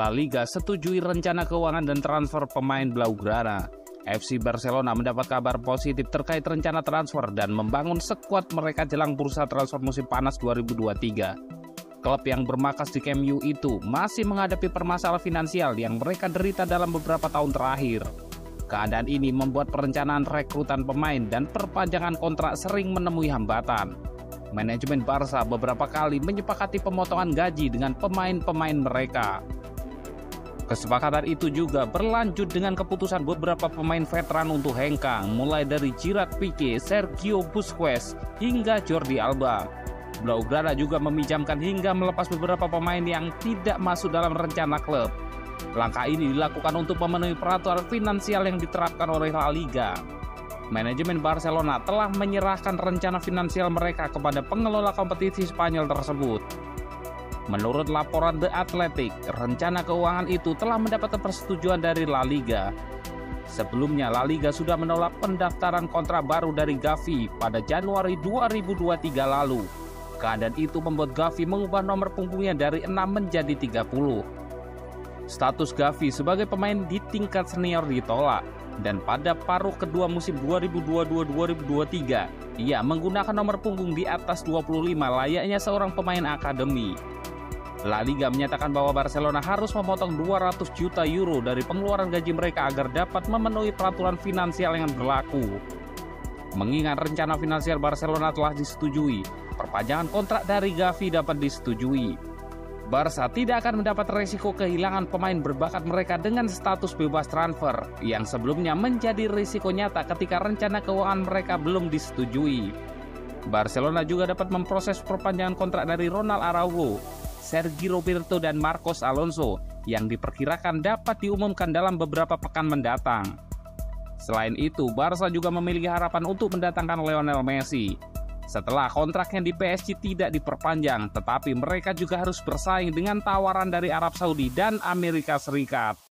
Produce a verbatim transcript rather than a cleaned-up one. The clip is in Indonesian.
La Liga setujui rencana keuangan dan transfer pemain Blaugrana. F C Barcelona mendapat kabar positif terkait rencana transfer dan membangun skuad mereka jelang bursa transfer musim panas dua ribu dua puluh tiga. Klub yang bermarkas di Camp Nou itu masih menghadapi permasalahan finansial yang mereka derita dalam beberapa tahun terakhir. Keadaan ini membuat perencanaan rekrutan pemain dan perpanjangan kontrak sering menemui hambatan. Manajemen Barca beberapa kali menyepakati pemotongan gaji dengan pemain-pemain mereka. Kesepakatan itu juga berlanjut dengan keputusan beberapa pemain veteran untuk hengkang, mulai dari Gerard Piqué, Sergio Busquets, hingga Jordi Alba. Blaugrana juga meminjamkan hingga melepas beberapa pemain yang tidak masuk dalam rencana klub. Langkah ini dilakukan untuk memenuhi peraturan finansial yang diterapkan oleh La Liga. Manajemen Barcelona telah menyerahkan rencana finansial mereka kepada pengelola kompetisi Spanyol tersebut. Menurut laporan The Athletic, rencana keuangan itu telah mendapat persetujuan dari La Liga. Sebelumnya, La Liga sudah menolak pendaftaran kontrak baru dari Gavi pada Januari dua ribu dua puluh tiga lalu. Keadaan itu membuat Gavi mengubah nomor punggungnya dari enam menjadi tiga puluh. Status Gavi sebagai pemain di tingkat senior ditolak, dan pada paruh kedua musim dua ribu dua puluh dua dua ribu dua puluh tiga, ia menggunakan nomor punggung di atas dua puluh lima layaknya seorang pemain akademi. La Liga menyatakan bahwa Barcelona harus memotong dua ratus juta euro dari pengeluaran gaji mereka agar dapat memenuhi peraturan finansial yang berlaku. Mengingat rencana finansial Barcelona telah disetujui, perpanjangan kontrak dari Gavi dapat disetujui. Barca tidak akan mendapat resiko kehilangan pemain berbakat mereka dengan status bebas transfer, yang sebelumnya menjadi risiko nyata ketika rencana keuangan mereka belum disetujui. Barcelona juga dapat memproses perpanjangan kontrak dari Ronald Araujo, Sergi Roberto, dan Marcos Alonso yang diperkirakan dapat diumumkan dalam beberapa pekan mendatang. Selain itu, Barca juga memiliki harapan untuk mendatangkan Lionel Messi. Setelah kontraknya di P S G tidak diperpanjang, tetapi mereka juga harus bersaing dengan tawaran dari Arab Saudi dan Amerika Serikat.